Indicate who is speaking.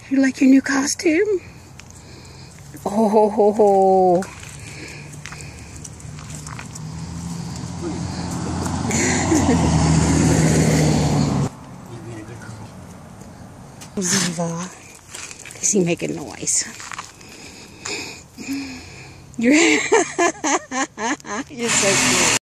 Speaker 1: You like your new costume? Oh ho ho ho. Ziva. Is he making noise? You're so cute.